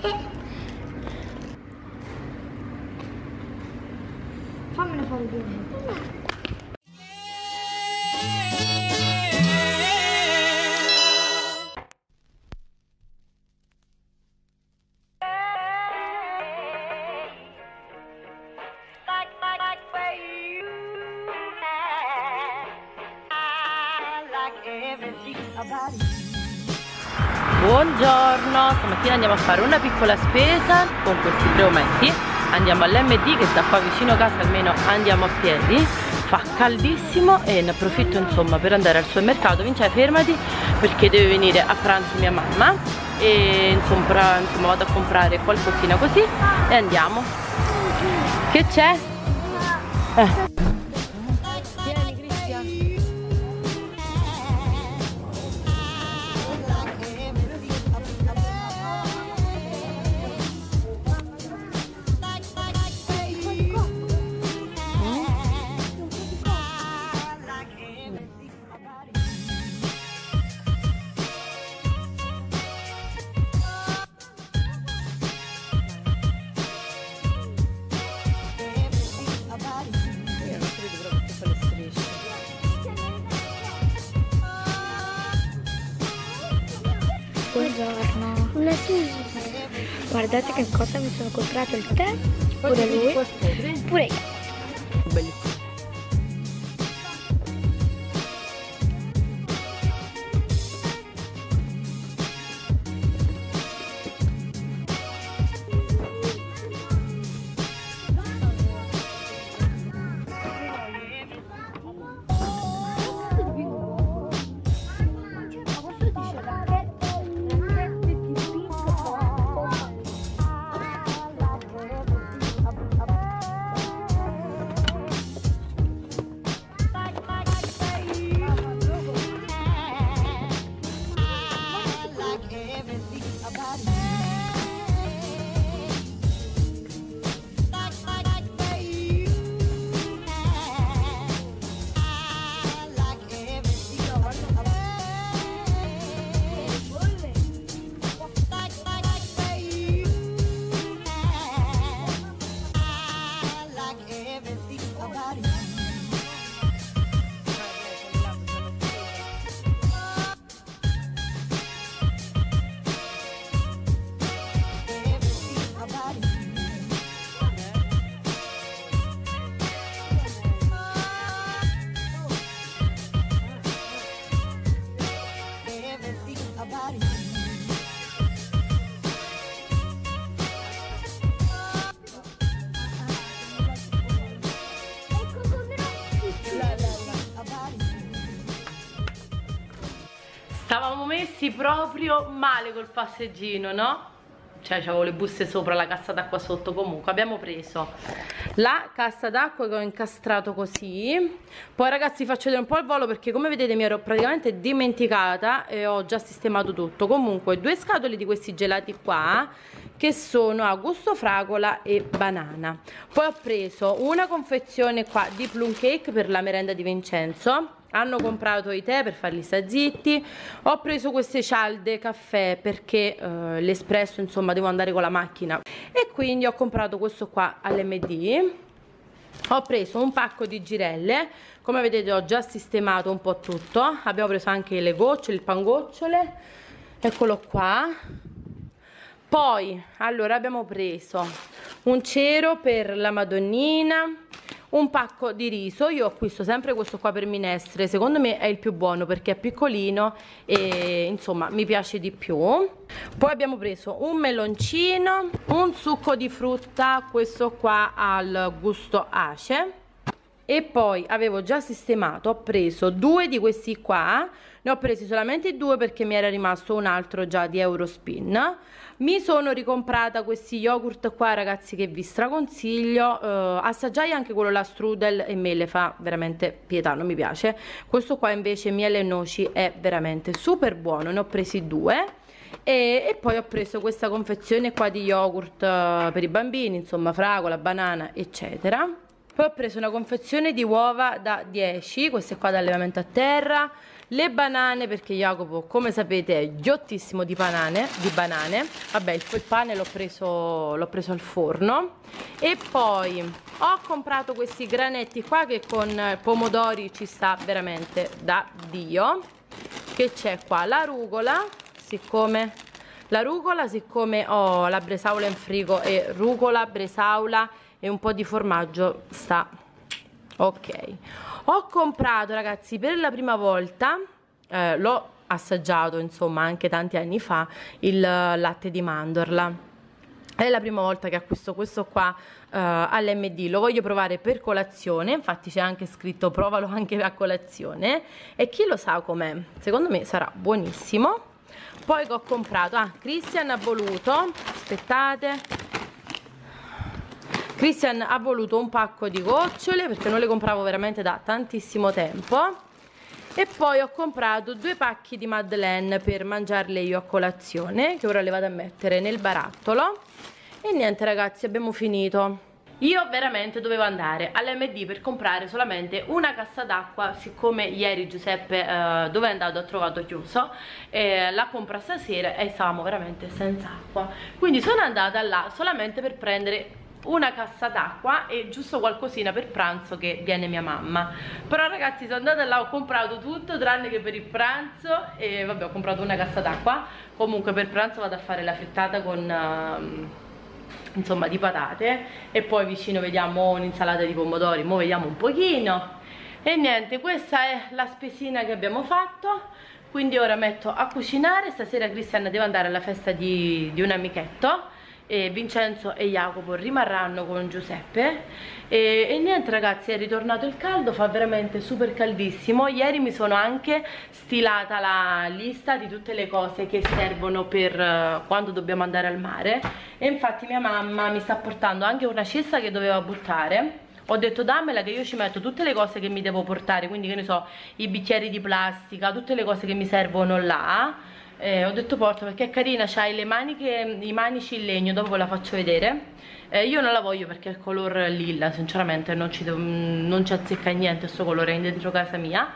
Fammelo fare due. Buongiorno, stamattina andiamo a fare una piccola spesa con questi 3 ometti. Andiamo all'MD che sta qua vicino casa, almeno andiamo a piedi. Fa caldissimo e ne approfitto insomma per andare al supermercato. Vince, fermati, perché deve venire a pranzo mia mamma e insomma vado a comprare qualcosina così e andiamo. Che c'è? Buongiorno. Guardate che cosa mi sono comprato, il tè, pure lui, pure io. Bellissimo. Stavamo messi proprio male col passeggino, no? Cioè c'avevo le buste sopra, la cassa d'acqua sotto. Comunque abbiamo preso la cassa d'acqua che ho incastrato così. Poi ragazzi faccio vedere un po' al volo perché come vedete mi ero praticamente dimenticata e ho già sistemato tutto. Comunque 2 scatole di questi gelati qua che sono a gusto fragola e banana. Poi ho preso una confezione qua di plum cake per la merenda di Vincenzo. Hanno comprato i tè per farli sta zitti. Ho preso queste cialde caffè perché l'espresso insomma devo andare con la macchina e quindi ho comprato questo qua all'MD. Ho preso un pacco di girelle, come vedete ho già sistemato un po' tutto. Abbiamo preso anche le gocciole, il pangocciole, eccolo qua. Poi allora abbiamo preso un cero per la Madonnina, un pacco di riso. Io acquisto sempre questo qua per minestre, secondo me è il più buono perché è piccolino e insomma mi piace di più. Poi abbiamo preso un meloncino, un succo di frutta, questo qua al gusto ace. E poi avevo già sistemato, ho preso 2 di questi qua, ne ho presi solamente 2 perché mi era rimasto un altro già di Eurospin. Mi sono ricomprata questi yogurt qua ragazzi che vi straconsiglio, assaggiai anche quello la strudel e me le fa veramente pietà, non mi piace. Questo qua invece miele e noci è veramente super buono, ne ho presi 2. E poi ho preso questa confezione qua di yogurt per i bambini, insomma fragola, banana eccetera. Poi ho preso una confezione di uova da 10, queste qua da allevamento a terra, le banane, perché Jacopo, come sapete, è ghiottissimo di banane. Vabbè, il pane l'ho preso al forno. E poi ho comprato questi granetti qua che con pomodori ci sta veramente da Dio. Che c'è qua? La rucola, siccome ho la bresaola in frigo, e rucola, bresaola e un po' di formaggio sta ok. Ho comprato, ragazzi, per la prima volta, l'ho assaggiato insomma anche tanti anni fa, il latte di mandorla. È la prima volta che acquisto questo qua all'MD, lo voglio provare per colazione, infatti c'è anche scritto provalo anche a colazione, e chi lo sa com'è, secondo me sarà buonissimo. Poi che ho comprato, Christian ha voluto, aspettate, Christian ha voluto un pacco di gocciole perché non le compravo veramente da tantissimo tempo. E poi ho comprato 2 pacchi di Madeleine per mangiarle io a colazione, che ora le vado a mettere nel barattolo. E niente, ragazzi, abbiamo finito. Io veramente dovevo andare all'MD per comprare solamente una cassa d'acqua, siccome ieri Giuseppe dove è andato ha trovato chiuso, la compra stasera e stavamo veramente senza acqua. Quindi sono andata là solamente per prendere una cassa d'acqua e giusto qualcosina per pranzo, che viene mia mamma. Però ragazzi, sono andata là, ho comprato tutto tranne che per il pranzo, e vabbè, ho comprato una cassa d'acqua. Comunque per pranzo vado a fare la frittata con insomma di patate, e poi vicino vediamo un'insalata di pomodori, mo vediamo un pochino. E niente, questa è la spesina che abbiamo fatto. Quindi ora metto a cucinare. Stasera Cristian deve andare alla festa di un amichetto, e Vincenzo e Jacopo rimarranno con Giuseppe. E niente, ragazzi, è ritornato il caldo, fa veramente super caldissimo. Ieri mi sono anche stilata la lista di tutte le cose che servono per quando dobbiamo andare al mare, e infatti mia mamma mi sta portando anche una cesta che doveva buttare. Ho detto dammela che io ci metto tutte le cose che mi devo portare, quindi che ne so, i bicchieri di plastica, tutte le cose che mi servono là. Ho detto porta, perché è carina, c'hai le maniche, i manici in legno, dopo ve la faccio vedere. Io non la voglio perché è color lilla, sinceramente non ci azzecca niente sto colore, è dentro casa mia.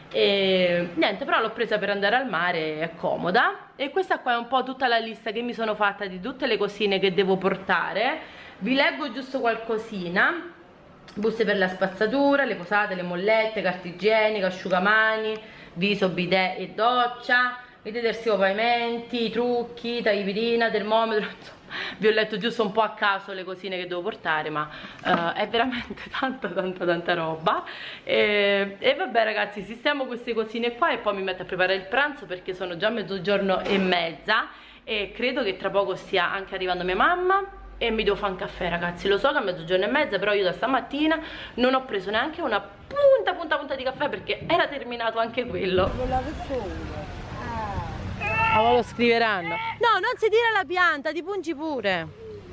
E niente, però l'ho presa per andare al mare, è comoda. E questa qua è un po' tutta la lista che mi sono fatta di tutte le cosine che devo portare. Vi leggo giusto qualcosina: buste per la spazzatura, le posate, le mollette, carta igienica, asciugamani, viso, bidet e doccia, il detersivo pavimenti, i trucchi, tagliapirina, termometro. Insomma, vi ho letto giusto un po' a caso le cosine che devo portare, ma è veramente tanta roba. E vabbè, ragazzi, sistemo queste cosine qua e poi mi metto a preparare il pranzo, perché sono già 12:30 e credo che tra poco stia anche arrivando mia mamma. E mi devo fare un caffè, ragazzi. Lo so che è 12:30, però io da stamattina non ho preso neanche una punta di caffè, perché era terminato anche quello. Ma lo scriveranno. No, non si tira la pianta, ti pungi pure.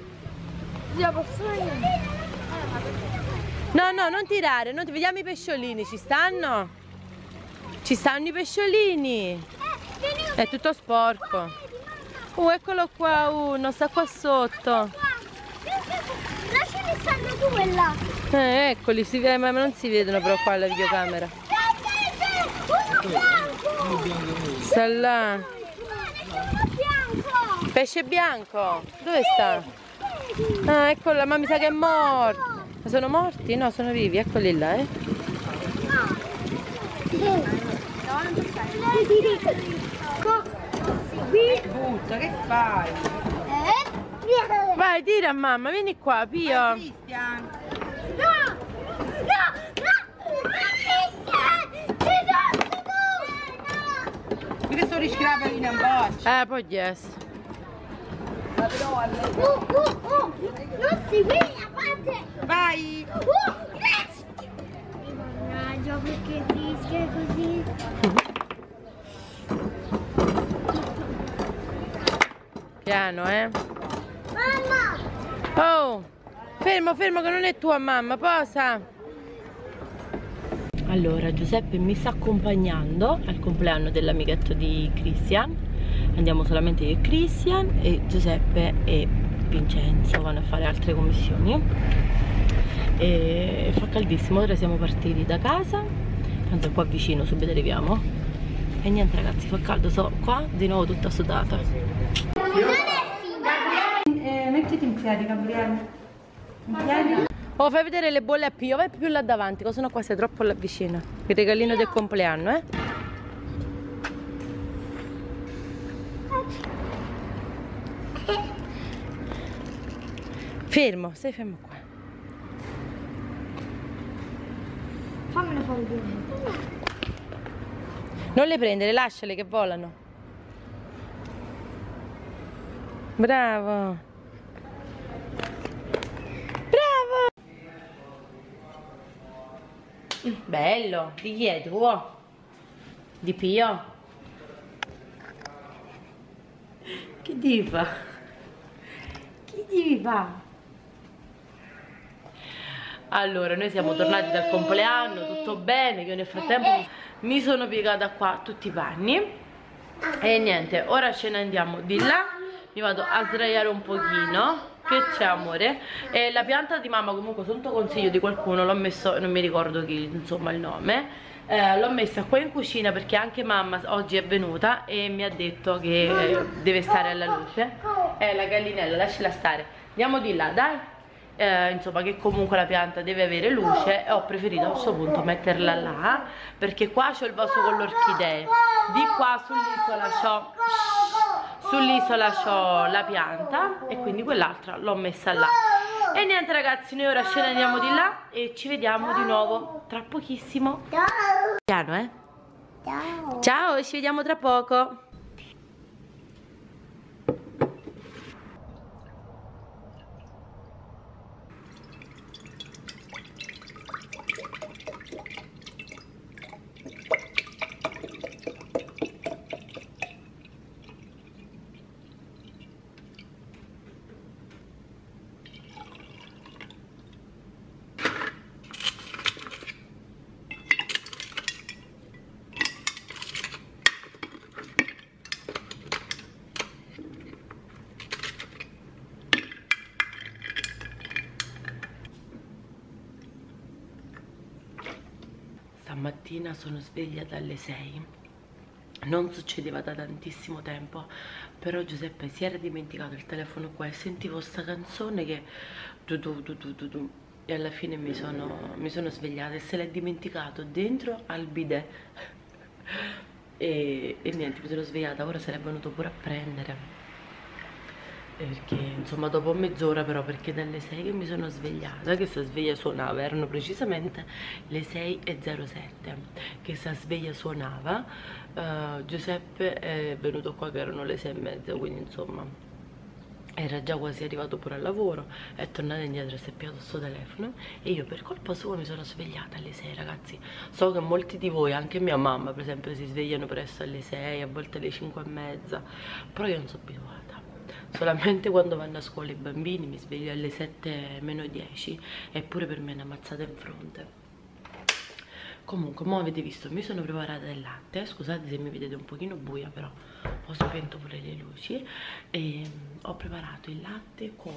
No, non tirare, non ti... Vediamo i pesciolini, ci stanno? Ci stanno i pesciolini. È tutto sporco. Eccolo qua uno, sta qua sotto. Là ce ne stanno 2 là. Eccoli, ma non si vedono però qua alla videocamera. Sta là. Pesce bianco? Dove sta? Ah, eccola, ma mi sa che è morto. Ma sono morti? No, sono vivi, eccoli là, Butta, che fai? Vai, tira a mamma, vieni qua, Pio. Cristian. No! Perché sto rischiando in boccia? Poi yes. Non si vede a parte! Vai! Mannaggia, perché rischia così? Piano, Mamma! Oh, fermo che non è tua mamma, posa. Allora, Giuseppe mi sta accompagnando al compleanno dell'amichetto di Christian. Andiamo solamente io e Christian, e Giuseppe e Vincenzo vanno a fare altre commissioni. E fa caldissimo, ora siamo partiti da casa, tanto è qua vicino, subito arriviamo. E niente ragazzi, fa caldo, so qua di nuovo tutta sudata. Mettiti in piedi, Gabriele. In piedi. Oh, fai vedere le bolle a Pio, vai più là davanti, cosa no qua sei troppo là vicino. Il regalino del compleanno, eh? Fermo, stai fermo qua. Fammelo fare due. Non le prendere, lasciale che volano. Bravo. Bravo. Bello. Di chi è tuo? Di Pio? Che devi fare? Che devi fare? Allora, noi siamo tornati dal compleanno, tutto bene, io nel frattempo mi sono piegata qua tutti i panni e niente, ora ce ne andiamo di là, mi vado a sdraiare un pochino, che c'è amore, e la pianta di mamma comunque sotto consiglio di qualcuno l'ho messo, non mi ricordo chi, insomma il nome, l'ho messa qua in cucina perché anche mamma oggi è venuta e mi ha detto che deve stare alla luce, la gallinella, lasciala stare, andiamo di là, dai. Insomma che comunque la pianta deve avere luce e ho preferito a questo punto metterla là perché qua c'ho il vaso con le orchidee, di qua sull'isola c'ho la pianta e quindi quell'altra l'ho messa là. E niente ragazzi, noi ora ce ne andiamo di là e ci vediamo di nuovo tra pochissimo. Piano, eh? Ciao. Ciao, ci vediamo tra poco. Stamattina sono sveglia dalle 6, non succedeva da tantissimo tempo, però Giuseppe si era dimenticato il telefono qua e sentivo sta canzone che e alla fine mi sono svegliata e se l'è dimenticato dentro al bidet e niente, mi sono svegliata, ora sarebbe venuto pure a prendere perché insomma dopo mezz'ora, però perché dalle 6 che mi sono svegliata, che sta sveglia suonava, erano precisamente le 6:07 che sta sveglia suonava, Giuseppe è venuto qua che erano le 6:30, quindi insomma era già quasi arrivato pure al lavoro, è tornato indietro e si è piato sto telefono e io per colpa sua mi sono svegliata alle 6 ragazzi. So che molti di voi, anche mia mamma per esempio, si svegliano presto alle 6, a volte alle 5:30, però io non sono abituata. Solamente quando vanno a scuola i bambini mi sveglio alle 7:10, eppure per me è una mazzata in fronte. Comunque, mo avete visto, mi sono preparata del latte, scusate se mi vedete un pochino buia, però ho spento pure le luci e ho preparato il latte con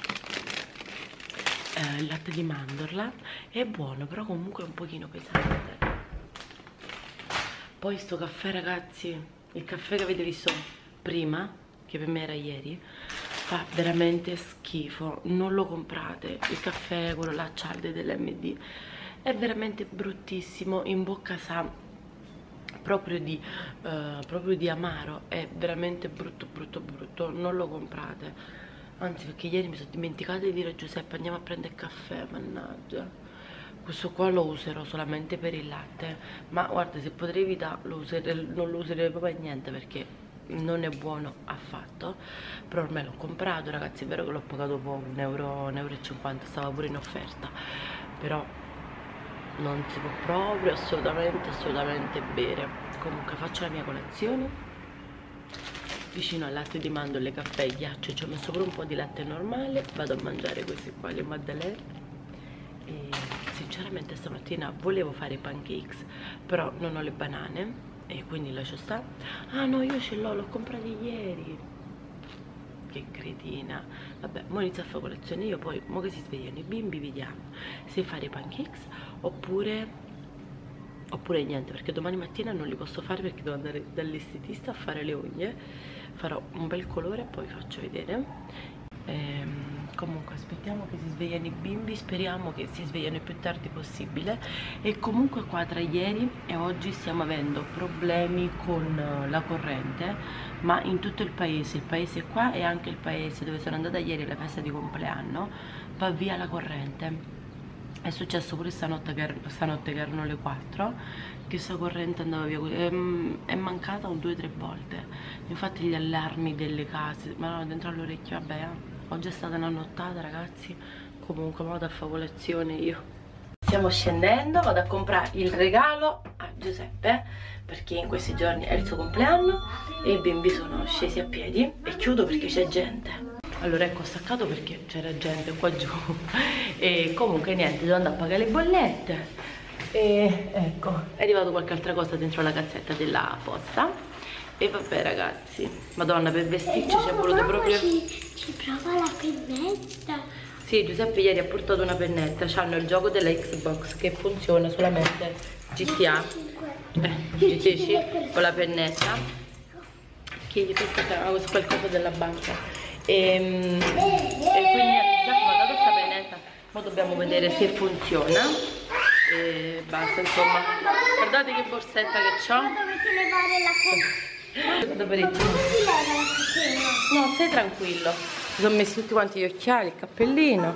il latte di mandorla, è buono, però comunque è un pochino pesante. Poi sto caffè ragazzi, il caffè che avete visto prima, che per me era ieri, fa veramente schifo, non lo comprate, il caffè quello là Cialde dell'MD è veramente bruttissimo, in bocca sa proprio di amaro, è veramente brutto brutto brutto, non lo comprate, anzi perché ieri mi sono dimenticata di dire a Giuseppe andiamo a prendere caffè, mannaggia. Questo qua lo userò solamente per il latte, ma guarda, se potrei evitare non lo userei proprio niente perché non è buono affatto, però ormai l'ho comprato ragazzi, è vero che l'ho pagato poco, 1,50 €, stava pure in offerta, però non si può proprio assolutamente bere. Comunque faccio la mia colazione vicino al latte di mandorle, caffè e ghiaccio, ci ho messo pure un po' di latte normale, vado a mangiare questi qua, le Maddalene, e sinceramente stamattina volevo fare i pancakes però non ho le banane e quindi lascio stare. Ah no, io ce l'ho comprati ieri, che cretina. Vabbè, mo inizio a fare colazione io, poi mo che si svegliano i bimbi vediamo se fare i pancakes oppure oppure niente, perché domani mattina non li posso fare perché devo andare dall'estetista a fare le unghie. Farò un bel colore e poi vi faccio vedere. Comunque aspettiamo che si svegliano i bimbi, speriamo che si svegliano il più tardi possibile. E comunque qua tra ieri e oggi stiamo avendo problemi con la corrente, ma in tutto il paese qua e anche il paese dove sono andata ieri alla festa di compleanno va via la corrente. È successo pure stanotte che erano le 4 che sta corrente andava via, è mancata un 2 o 3 volte. Infatti gli allarmi delle case, ma no, dentro all'orecchio, vabbè, oggi è stata una nottata ragazzi. Comunque vado a fare colazione io. Stiamo scendendo, vado a comprare il regalo a Giuseppe perché in questi giorni è il suo compleanno e i bimbi sono scesi a piedi. E chiudo perché c'è gente. Allora ecco, ho staccato perché c'era gente qua giù. E comunque niente, devo andare a pagare le bollette. E ecco, è arrivato qualche altra cosa dentro la cassetta della posta. E vabbè ragazzi, madonna, per vestirci ci è voluto proprio... Ci prova la pennetta. Sì, Giuseppe ieri ha portato una pennetta. C'hanno il gioco della Xbox che funziona solamente GTA GTC con la pennetta. Che gli fa qualcosa della banca. E quindi Giuseppe ha dato questa pennetta. Ora dobbiamo vedere se funziona. E basta, insomma. Guardate che borsetta che c'ho. Dovete levare la Non si leva la catena. No, stai tranquillo. Mi sono messi tutti quanti gli occhiali, il cappellino.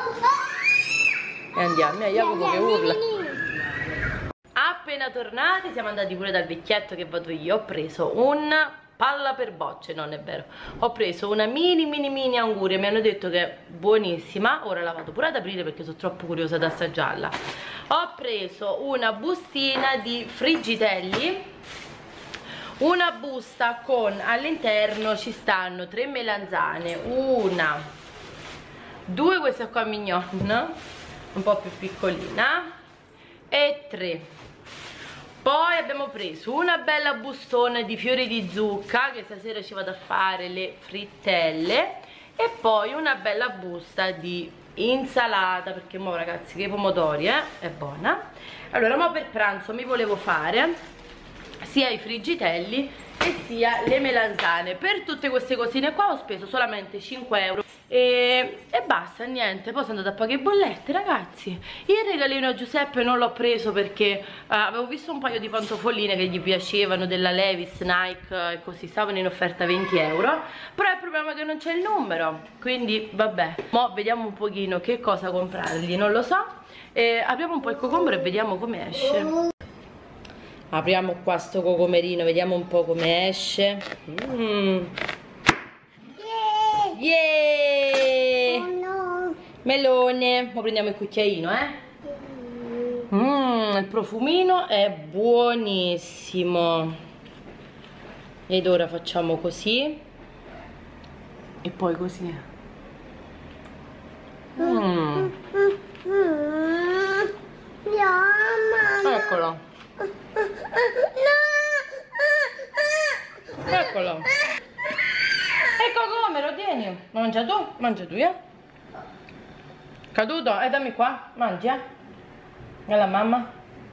E andiamo, Jacopo che urla. Appena tornati siamo andati pure dal vecchietto che vado io. Ho preso un palla per bocce, non è vero. Ho preso una mini anguria. Mi hanno detto che è buonissima. Ora la vado pure ad aprire perché sono troppo curiosa ad assaggiarla. Ho preso una bustina di Friggitelli, una busta con all'interno ci stanno 3 melanzane, 1, 2 questa qua mignon, un po' più piccolina, e 3. Poi abbiamo preso una bella bustona di fiori di zucca che stasera ci vado a fare le frittelle, e poi una bella busta di insalata perché mo ragazzi che i pomodori è buona. Allora mo per pranzo mi volevo fare sia i friggitelli e sia le melanzane. Per tutte queste cosine qua ho speso solamente 5 euro e basta, niente. Poi sono andata a pagare bollette ragazzi. Il regalino a Giuseppe non l'ho preso perché avevo visto un paio di pantofolline che gli piacevano della Levi's, Nike e così, stavano in offerta 20 euro. Però il problema è che non c'è il numero, quindi vabbè. Mo vediamo un pochino che cosa comprargli, non lo so. Apriamo un po' il cocomero e vediamo come esce. Apriamo qua sto cocomerino, vediamo un po' come esce. Yeah! Oh no. Melone. Ora prendiamo il cucchiaino, il profumino è buonissimo. Ed ora facciamo così. E poi così. Eccolo. Eccolo. Ecco come lo tieni. Mangia tu, Caduto? Dammi qua, mangi, Alla mamma.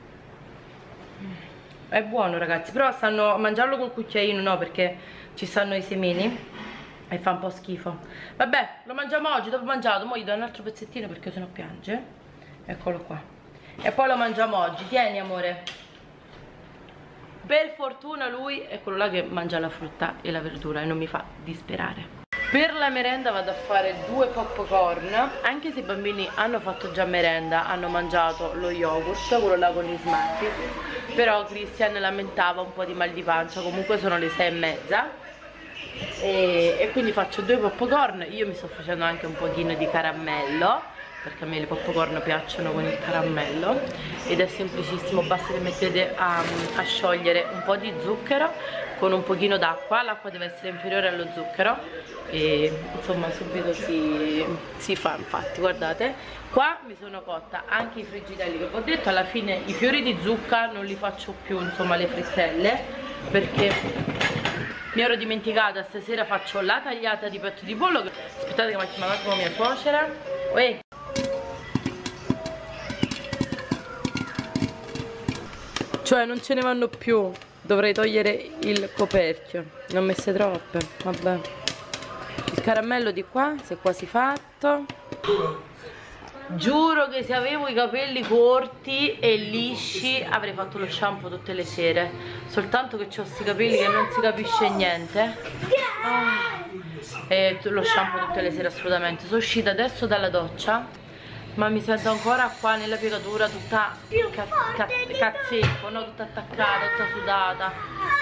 È buono ragazzi, però stanno a mangiarlo col cucchiaino, no, perché ci stanno i semini e fa un po' schifo. Vabbè, lo mangiamo oggi, dopo mangiato, mo gli do un altro pezzettino perché sennò piange. Eccolo qua. E poi lo mangiamo oggi, tieni amore. Per fortuna lui è quello là che mangia la frutta e la verdura e non mi fa disperare. Per la merenda vado a fare 2 popcorn, anche se i bambini hanno fatto già merenda, hanno mangiato lo yogurt, quello là con i smacchi, però Christian lamentava un po' di mal di pancia. Comunque sono le 6:30 e quindi faccio 2 popcorn. Io mi sto facendo anche un pochino di caramello perché a me le popcorn piacciono con il caramello ed è semplicissimo, basta che mettete a sciogliere un po' di zucchero con un pochino d'acqua. L'acqua deve essere inferiore allo zucchero e insomma subito si fa. Infatti guardate, qua mi sono cotta anche i friggitelli che vi ho detto. Alla fine i fiori di zucca non li faccio più, insomma, le frittelle, perché mi ero dimenticata. Stasera faccio la tagliata di petto di pollo. Aspettate che mi ha chiamato mia suocera. Cioè non ce ne vanno più. Dovrei togliere il coperchio. Ne ho messe troppe. Vabbè. Il caramello di qua, si è quasi fatto. Giuro che se avevo i capelli corti e lisci avrei fatto lo shampoo tutte le sere. Soltanto che ho questi capelli che non si capisce niente. E lo shampoo tutte le sere assolutamente. Sono uscita adesso dalla doccia, ma mi sento ancora qua nella piegatura tutta cazzecco, no? Tutta attaccata, tutta sudata.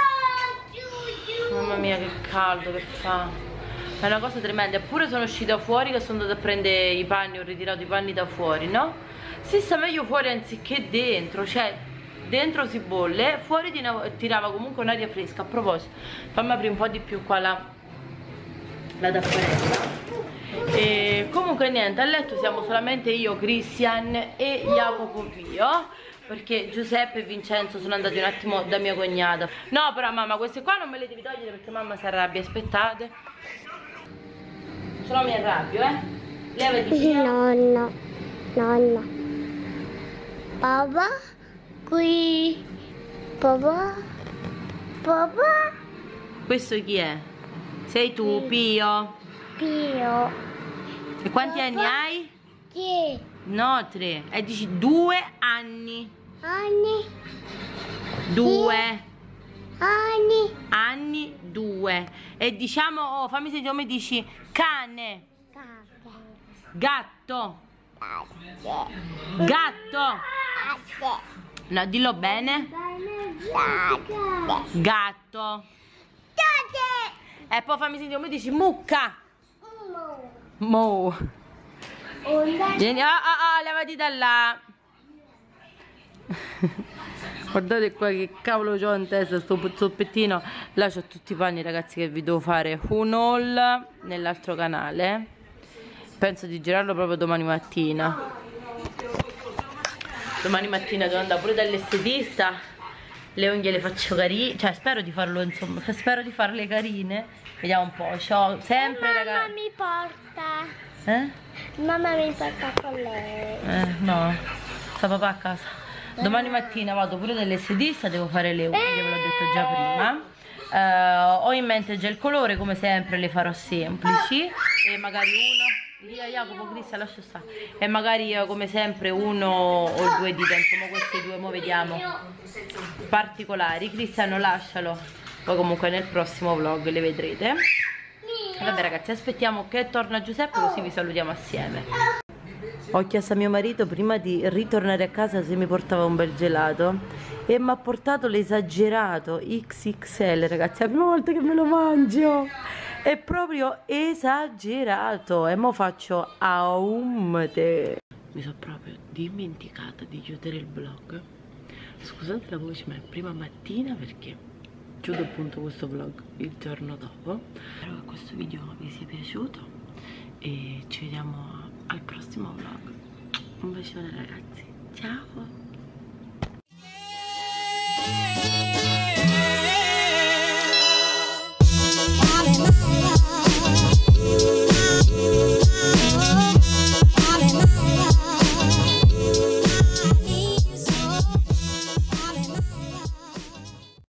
Mamma mia che caldo che fa. È una cosa tremenda. Eppure sono uscita fuori che sono andata a prendere i panni, ho ritirato i panni da fuori, no? Si sta meglio fuori anziché dentro, cioè dentro si bolle, fuori tirava comunque un'aria fresca. A proposito, fammi aprire un po' di più qua la tapparella. E comunque niente, a letto siamo solamente io, Christian e Jacopo Pio, perché Giuseppe e Vincenzo sono andati un attimo da mia cognata. No però mamma, queste qua non me le devi togliere perché mamma si arrabbia, aspettate. Se no mi arrabbio, Levati via. Nonno. Papà? Qui. Papà? Questo chi è? Sei tu, Pio? Pio. E quanti anni hai? Chi? No, 3. E dici 2 anni. Anni. 2 Anni. 2. E diciamo, fammi sentire come dici cane. Gatto. Gatto. No, dillo bene. Gatto. E poi fammi sentire come dici mucca. Mo. Vieni, levati da là. Guardate qua che cavolo c'ho in testa, sto zoppettino. Là c'ho tutti i panni ragazzi che vi devo fare un haul nell'altro canale. Penso di girarlo proprio domani mattina. Domani mattina devo andare pure dall'estetista. Le unghie le faccio carine, cioè spero di farlo, insomma, spero di farle carine. Vediamo un po', c'ho sempre ragazzi. Mamma mi porta. Mamma mi porta con lei. No, sta papà a casa. Domani mattina vado pure dall'estetista, devo fare le unghie, ve l'ho detto già prima. Ho in mente già il colore, come sempre le farò semplici. E magari via Jacopo, Cristian, lascia stare. E magari come sempre uno o 2 dita, insomma queste due, mo vediamo. Particolari. Cristiano lascialo, poi comunque nel prossimo vlog le vedrete. Vabbè ragazzi, aspettiamo che torna Giuseppe così vi salutiamo assieme. Ho chiesto a mio marito prima di ritornare a casa se mi portava un bel gelato e mi ha portato l'esagerato XXL ragazzi, è la prima volta che me lo mangio, è proprio esagerato e mo faccio aumte. Mi sono proprio dimenticata di chiudere il vlog, scusate la voce ma è prima mattina perché chiudo appunto questo vlog il giorno dopo. Spero che questo video vi sia piaciuto e ci vediamo al prossimo vlog. Un bacione ragazzi, ciao.